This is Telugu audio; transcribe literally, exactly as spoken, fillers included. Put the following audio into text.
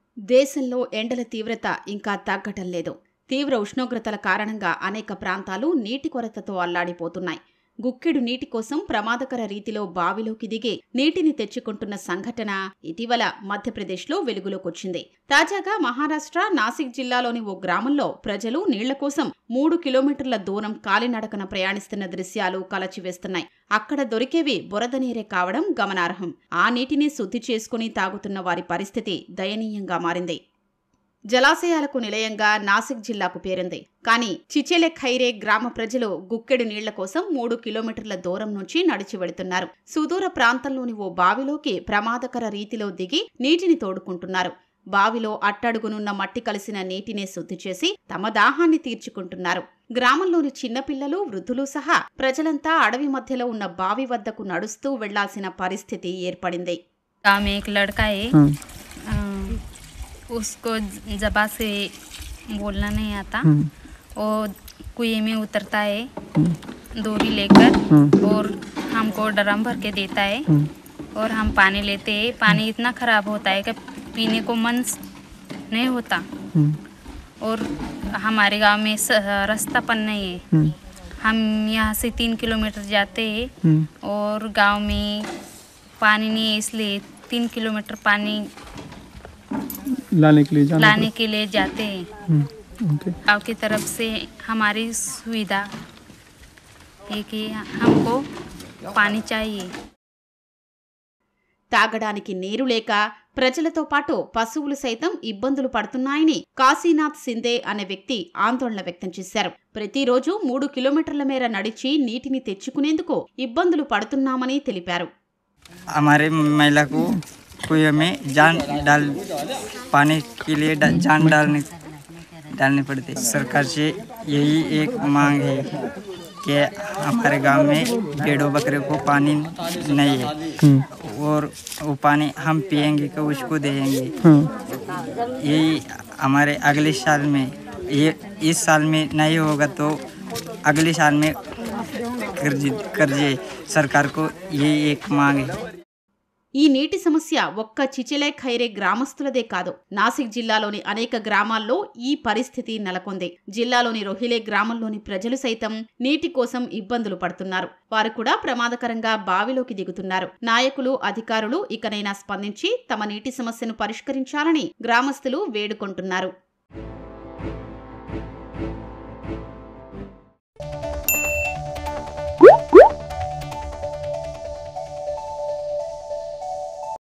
దేశంలో ఎండల తీవ్రత ఇంకా తగ్గటం లేదు. తీవ్ర ఉష్ణోగ్రతల కారణంగా అనేక ప్రాంతాలు నీటి కొరతతో అల్లాడిపోతున్నాయి. గుక్కెడు నీటి కోసం ప్రమాదకర రీతిలో బావిలోకి దిగి నీటిని తెచ్చుకుంటున్న సంఘటన ఇటీవల మధ్యప్రదేశ్లో వెలుగులోకొచ్చింది. తాజాగా మహారాష్ట్ర నాసిక్ జిల్లాలోని ఓ గ్రామంలో ప్రజలు నీళ్ల కోసం మూడు కిలోమీటర్ల దూరం కాలినడకన ప్రయాణిస్తున్న దృశ్యాలు కలచివేస్తున్నాయి. అక్కడ దొరికేవి బురద నీరే కావడం గమనార్హం. ఆ నీటిని శుద్ధి చేసుకుని తాగుతున్న వారి పరిస్థితి దయనీయంగా మారింది. జలాశయాలకు నిలయంగా నాసిక్ జిల్లాకు పేరుంది. కానీ చిచెలే ఖైరే గ్రామ ప్రజలు గుక్కెడు నీళ్ల కోసం మూడు కిలోమీటర్ల దూరం నుంచి నడిచి వెళుతున్నారు. సుదూర ప్రాంతంలోని ఓ బావిలోకి ప్రమాదకర రీతిలో దిగి నీటిని తోడుకుంటున్నారు. బావిలో అట్టడుగునున్న మట్టి కలిసిన నీటిని శుద్ధి చేసి తమ దాహాన్ని తీర్చుకుంటున్నారు. గ్రామంలోని చిన్నపిల్లలు, వృద్ధులు సహా ప్రజలంతా అడవి మధ్యలో ఉన్న బావి వద్దకు నడుస్తూ వెళ్లాల్సిన పరిస్థితి ఏర్పడింది. उसको जबा से बोलना नहीं आता, वो कुएं में उतरता है डोरी लेकर और हमको ड्रम भर के देता है और हम पानी लेते हैं. पानी इतना ख़राब होता है कि पीने को मन नहीं होता. और हमारे गांव में रास्ता पन नहीं है. हम यहाँ से तीन किलोमीटर जाते हैं और गांव में पानी नहीं है, इसलिए तीन किलोमीटर पानी लाने के लिए जाने लाने के लिए जाते हैं. गाँव की तरफ से हमारी सुविधा है कि हमको पानी चाहिए. తాగడానికి నీరు లేక ప్రజలతో పాటు పశువులు సైతం ఇబ్బందులు పడుతున్నాయని కాశీనాథ్ సిందే అనే వ్యక్తి ఆందోళన వ్యక్తం చేశారు. ప్రతిరోజు మూడు కిలోమీటర్ల మేర నడిచి నీటిని తెచ్చుకునేందుకు ఇబ్బందులు పడుతున్నామని తెలిపారు. हमारे महिला को कुएं में जान डाल पानी के लिए जान डालने डालने पड़ते. सरकार से यही एक मांग है कि हमारे गांव में भेड़ों बकरे को पानी नहीं है और वो पानी हम पिएंगे कि उसको देंगे. यही हमारे अगले साल में, ये इस साल में नहीं होगा तो अगले साल में कर्जे कर्जे सरकार को यही एक मांग है. ఈ నీటి సమస్య ఒక్క చిచెలే ఖైరే గ్రామస్తులదే కాదు. నాసిక్ జిల్లాలోని అనేక గ్రామాల్లో ఈ పరిస్థితి నెలకొంది. జిల్లాలోని రోహిలే గ్రామంలోని ప్రజలు సైతం నీటి కోసం ఇబ్బందులు పడుతున్నారు. వారు కూడా ప్రమాదకరంగా బావిలోకి దిగుతున్నారు. నాయకులు, అధికారులు ఇకనైనా స్పందించి తమ నీటి సమస్యను పరిష్కరించాలని గ్రామస్తులు వేడుకుంటున్నారు.